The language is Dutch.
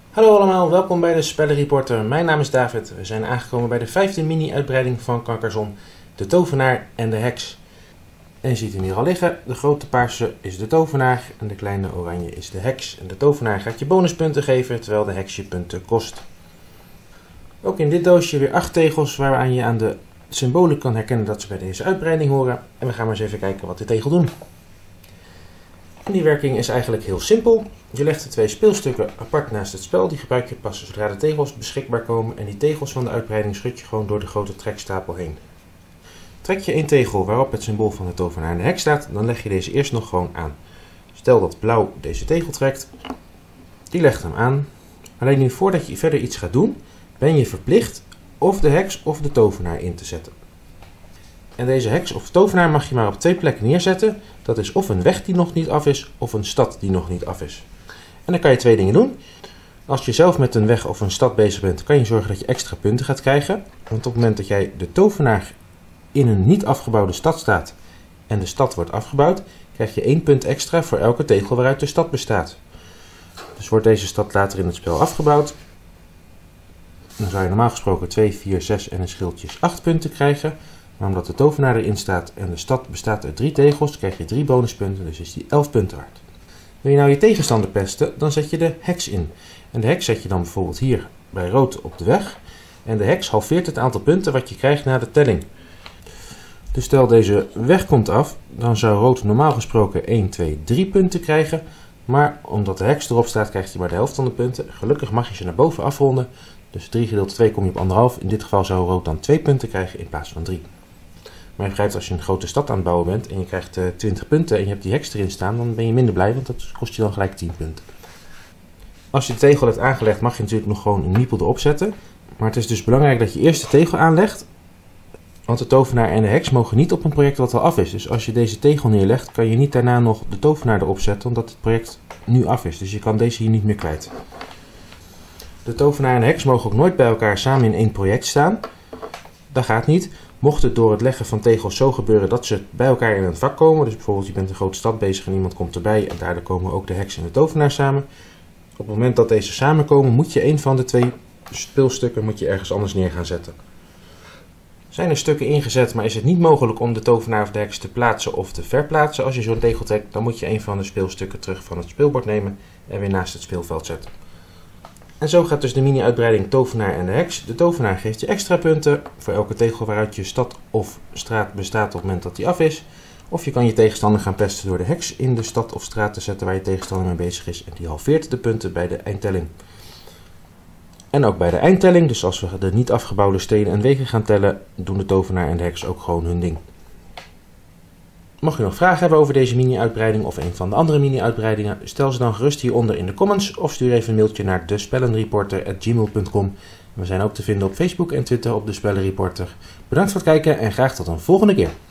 Hallo allemaal, welkom bij de Spellenreporter. Mijn naam is David. We zijn aangekomen bij de 5e mini-uitbreiding van Carcassonne, de tovenaar en de heks. En je ziet hem hier al liggen. De grote paarse is de tovenaar en de kleine oranje is de heks. En de tovenaar gaat je bonuspunten geven, terwijl de heks je punten kost. Ook in dit doosje weer 8 tegels waaraan je aan de symbolen kan herkennen dat ze bij deze uitbreiding horen. En we gaan maar eens even kijken wat de tegels doen. En die werking is eigenlijk heel simpel. Je legt de 2 speelstukken apart naast het spel. Die gebruik je pas zodra de tegels beschikbaar komen. En die tegels van de uitbreiding schud je gewoon door de grote trekstapel heen. Trek je 1 tegel waarop het symbool van de tovenaar en de heks staat, dan leg je deze eerst nog gewoon aan. Stel dat blauw deze tegel trekt. Die legt hem aan. Alleen nu voordat je verder iets gaat doen, ben je verplicht of de heks of de tovenaar in te zetten. En deze heks of tovenaar mag je maar op 2 plekken neerzetten. Dat is of een weg die nog niet af is, of een stad die nog niet af is. En dan kan je 2 dingen doen. Als je zelf met een weg of een stad bezig bent, kan je zorgen dat je extra punten gaat krijgen. Want op het moment dat jij de tovenaar in een niet afgebouwde stad staat en de stad wordt afgebouwd, krijg je 1 punt extra voor elke tegel waaruit de stad bestaat. Dus wordt deze stad later in het spel afgebouwd, dan zou je normaal gesproken 2, 4, 6 en een schildje 8 punten krijgen. Maar omdat de tovenaar erin staat en de stad bestaat uit 3 tegels, krijg je 3 bonuspunten, dus is die 11 punten waard. Wil je nou je tegenstander pesten, dan zet je de heks in. En de heks zet je dan bijvoorbeeld hier bij rood op de weg. En de heks halveert het aantal punten wat je krijgt na de telling. Dus stel deze weg komt af, dan zou rood normaal gesproken 1, 2, 3 punten krijgen. Maar omdat de heks erop staat, krijgt hij maar de helft van de punten. Gelukkig mag je ze naar boven afronden. Dus 3 gedeeld 2 kom je op 1,5. In dit geval zou rood dan 2 punten krijgen in plaats van 3. Maar je begrijpt, als je een grote stad aan het bouwen bent en je krijgt 20 punten en je hebt die heks erin staan, dan ben je minder blij, want dat kost je dan gelijk 10 punten. Als je de tegel hebt aangelegd, mag je natuurlijk nog gewoon een niepel erop zetten. Maar het is dus belangrijk dat je eerst de tegel aanlegt, want de tovenaar en de heks mogen niet op een project wat al af is. Dus als je deze tegel neerlegt, kan je niet daarna nog de tovenaar erop zetten, omdat het project nu af is. Dus je kan deze hier niet meer kwijt. De tovenaar en de heks mogen ook nooit bij elkaar samen in één project staan. Dat gaat niet. Mocht het door het leggen van tegels zo gebeuren dat ze bij elkaar in een vak komen, dus bijvoorbeeld je bent een grote stad bezig en iemand komt erbij en daardoor komen ook de heks en de tovenaar samen. Op het moment dat deze samenkomen moet je een van de 2 speelstukken ergens anders neer gaan zetten. Zijn er stukken ingezet, maar is het niet mogelijk om de tovenaar of de heks te plaatsen of te verplaatsen als je zo'n tegel trekt, dan moet je een van de speelstukken terug van het speelbord nemen en weer naast het speelveld zetten. En zo gaat dus de mini-uitbreiding tovenaar en de heks. De tovenaar geeft je extra punten voor elke tegel waaruit je stad of straat bestaat op het moment dat die af is. Of je kan je tegenstander gaan pesten door de heks in de stad of straat te zetten waar je tegenstander mee bezig is. En die halveert de punten bij de eindtelling. En ook bij de eindtelling, dus als we de niet afgebouwde steden en wegen gaan tellen, doen de tovenaar en de heks ook gewoon hun ding. Mocht je nog vragen hebben over deze mini-uitbreiding of een van de andere mini-uitbreidingen, stel ze dan gerust hieronder in de comments of stuur even een mailtje naar despellenreporter@gmail.com. We zijn ook te vinden op Facebook en Twitter op de Spellenreporter. Bedankt voor het kijken en graag tot een volgende keer.